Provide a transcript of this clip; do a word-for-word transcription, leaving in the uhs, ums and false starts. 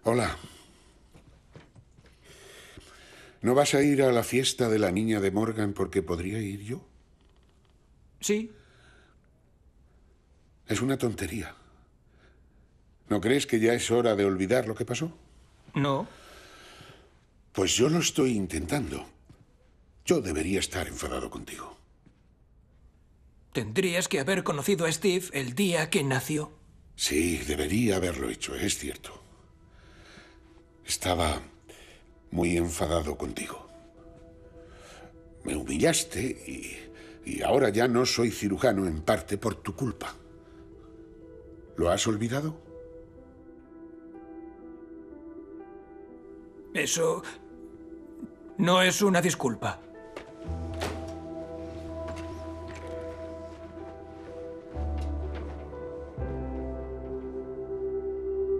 Hola. ¿No vas a ir a la fiesta de la niña de Morgan porque podría ir yo? Sí. Es una tontería. ¿No crees que ya es hora de olvidar lo que pasó? No. Pues yo lo estoy intentando. Yo debería estar enfadado contigo. Tendrías que haber conocido a Steve el día que nació. Sí, debería haberlo hecho, es cierto. Estaba muy enfadado contigo. Me humillaste y, y ahora ya no soy cirujano en parte por tu culpa. ¿Lo has olvidado? Eso no es una disculpa.